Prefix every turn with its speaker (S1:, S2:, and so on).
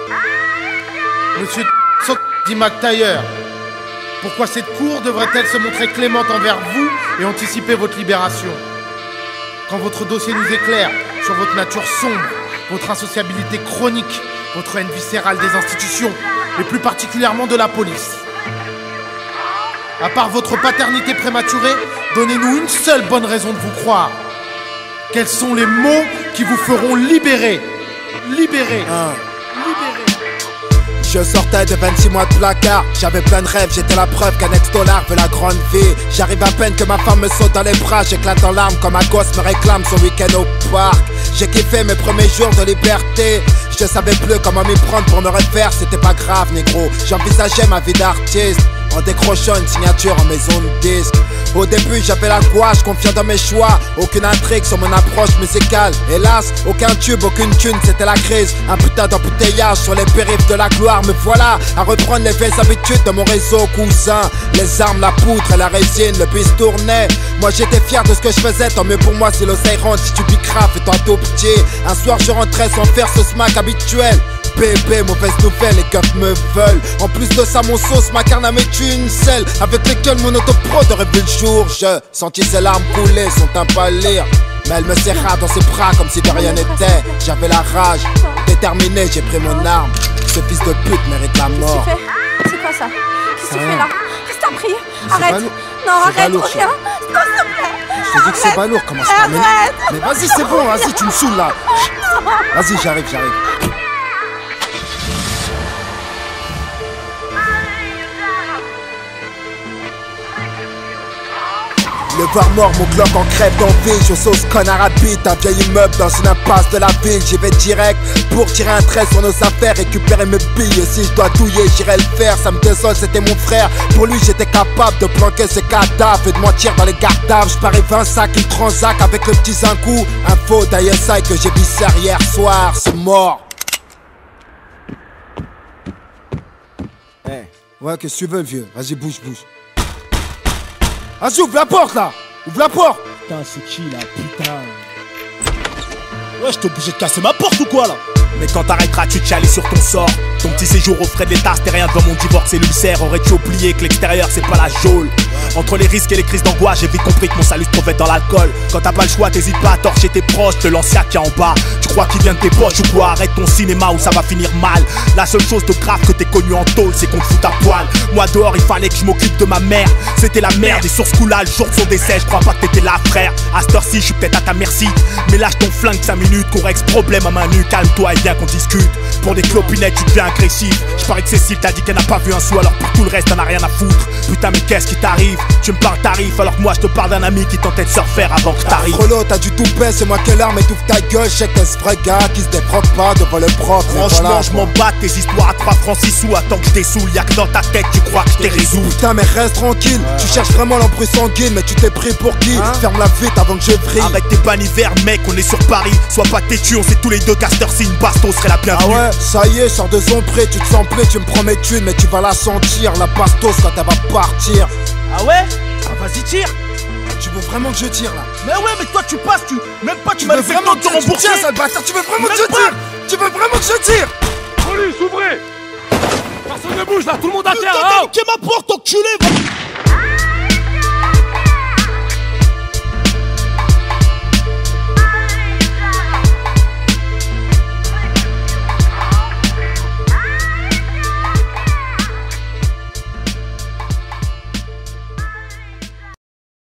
S1: Monsieur dit McTayer, pourquoi cette cour devrait-elle se montrer clémente envers vous et anticiper votre libération? Quand votre dossier nous éclaire sur votre nature sombre, votre insociabilité chronique, votre haine viscérale des institutions, et plus particulièrement de la police. À part votre paternité prématurée, donnez-nous une seule bonne raison de vous croire. Quels sont les mots qui vous feront libérer? Libérer. Libérer.
S2: Je sortais de 26 mois de placard. J'avais plein de rêves, j'étais la preuve qu'un ex-dollar veut la grande vie. J'arrive à peine que ma femme me saute dans les bras. J'éclate en larmes quand ma gosse me réclame son week-end au parc. J'ai kiffé mes premiers jours de liberté. Je savais plus comment m'y prendre pour me refaire. C'était pas grave négro, j'envisageais ma vie d'artiste en décrochant une signature en maison de disque. Au début j'avais la gouache, confiant dans mes choix. Aucune intrigue sur mon approche musicale. Hélas, aucun tube, aucune thune, c'était la crise. Un putain d'embouteillage sur les périphes de la gloire. Me voilà à reprendre les vieilles habitudes de mon réseau cousin. Les armes, la poutre et la résine, le bus tournait. Moi j'étais fier de ce que je faisais, tant mieux pour moi si l'oseille rentre. Si tu bicrafes et toi tout petit. Un soir je rentrais sans faire ce smack habituel. Bébé, mauvaise nouvelle, les keufs me veulent. En plus de ça, mon sauce, ma carne met une selle. Avec lesquelles mon autopro aurait vu le jour. Je sentis ses larmes couler, son teint pâlir. Mais elle me serra dans ses bras comme si de rien n'était. J'avais la rage, déterminé, j'ai pris mon arme. Ce fils de pute mérite la mort.
S3: C'est quoi ça? Qu'est-ce que tu fais là? Qu'est-ce que t'as pris? Arrête! Non, arrête, reviens! Non, s'il te plaît!
S2: Je te dis que c'est pas lourd, comment ça? Mais vas-y, c'est bon, vas-y, tu me saoules là. Vas-y, j'arrive. Le voir mort, mon Glock en crève d'envie. Je sauce connard habite un vieil immeuble dans une impasse de la ville. J'y vais direct pour tirer un trait sur nos affaires, récupérer mes billes. Si je dois douiller, j'irai le faire. Ça me désole, c'était mon frère. Pour lui, j'étais capable de planquer ses cadavres et de mentir dans les gardables. J'parie 20 sacs, il transac avec le petit Zinkou. Un faux d'ISI que j'ai vissé hier soir, c'est mort. Ouais, qu'est-ce que tu veux, vieux? Vas-y, bouge. Vas-y, ouvre la porte là! Ouvre la porte!
S4: Putain, c'est qui là, putain? Ouais, j'étais obligé de casser ma porte ou quoi là? Mais quand t'arrêteras, tu te chialer sur ton sort. Ton petit séjour au frais de l'État, c'était rien devant mon divorce et l'ulcère. Aurais-tu oublié que l'extérieur c'est pas la geôle? Entre les risques et les crises d'angoisse, j'ai vite compris que mon salut se trouvait dans l'alcool. Quand t'as pas le choix, t'hésites pas à torcher tes proches de l'ancien qui est en bas. Tu crois qu'il vient de tes poches ou quoi? Arrête ton cinéma ou ça va finir mal. La seule chose de grave que t'es connu en tôle, c'est qu'on te fout à poil. Moi dehors, il fallait que je m'occupe de ma mère. C'était la merde, des sources coula le jour de son décès. Je crois pas que t'étais là, frère. À cette heure-ci, je suis peut-être à ta merci. Mais lâche ton flingue 5 minutes, qu'on règle ce problème à main nue. Calme-toi et viens qu'on discute. Pour des clopinettes, tu deviens agressif. Je parie que Cécile t'a dit qu'elle n'a pas vu un sou, alors pour tout le reste, t'en as rien à foutre. Putain, mais qu'est-ce qui t'arrive? Tu me parles tarif, alors que moi je te parle d'un ami qui tentait de se refaire avant que t'arrives.
S2: Frollo, t'as du tout baisse, c'est moi qui l'arme, étouffe ta gueule. Je sais que t'es ce vrai gars qui se défroque pas devant le propre.
S4: Franchement, voilà, je m'en bats tes histoires à 3 francs 6 sous. Attends que je t'essoule, y'a que dans ta tête, tu crois que je t'ai résolu.
S2: Putain, mais reste tranquille, tu cherches vraiment l'embrouille sanguine, mais tu t'es pris pour qui? Ferme-la vite avant que je brille.
S4: Avec tes banivers, mec, on est sur Paris. Sois pas têtu, on sait tous les deux qu'à cette heure-ci, une baston serait la bienvenue.
S2: Ah ouais, ça y est, sors de son pré, tu te sens plaît, tu me promets thunes, mais tu vas la sentir, la bastos quand elle va partir.
S4: Ah ouais? Ah vas-y, tire.
S2: Tu veux vraiment que je tire là?
S4: Mais ouais, mais toi tu passes, même pas tu m'as
S2: veux vraiment que je tire, sale bâtard? Tu veux vraiment que je tire? Tu veux vraiment que je tire?
S5: Police, ouvrez! Personne ne bouge là, tout le monde à terre!
S4: T'as niqué ma porte, enculé!